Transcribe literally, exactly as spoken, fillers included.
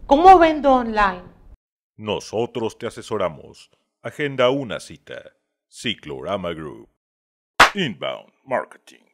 ¿Cómo vendo online? Nosotros te asesoramos. Agenda una cita. Ciclorama Group. Inbound Marketing.